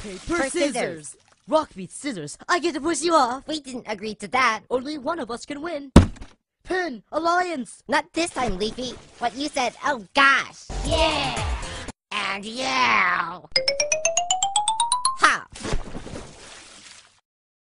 paper, scissors. Rock beats scissors. I get to push you off. We didn't agree to that. Only one of us can win. Pin, alliance. Not this time, Leafy. What you said, oh gosh. Yeah! And yeah!